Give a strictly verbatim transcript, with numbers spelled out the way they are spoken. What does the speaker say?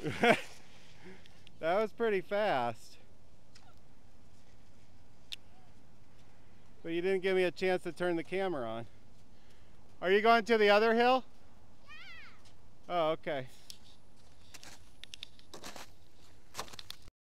That was pretty fast. But you didn't give me a chance to turn the camera on. Are you going to the other hill? Yeah. Oh, okay.